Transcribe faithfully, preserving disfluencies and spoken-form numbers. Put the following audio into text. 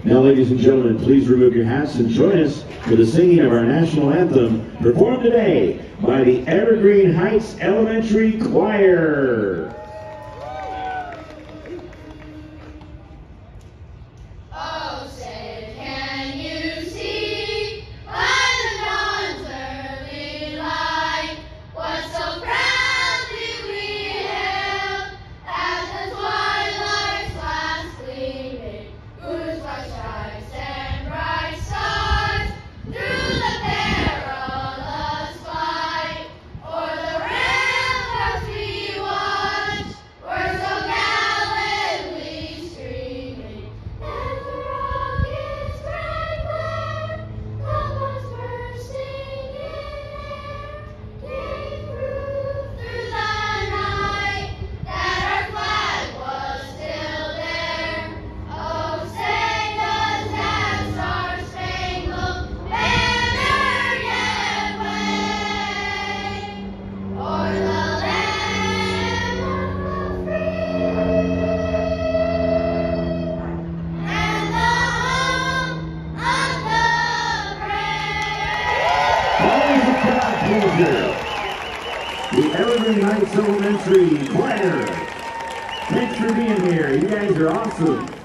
Now, ladies and gentlemen, please remove your hats and join us for the singing of our national anthem, performed today by the Evergreen Heights Elementary Choir. The Evergreen Heights Elementary Choir. Thanks for being here. You guys are awesome.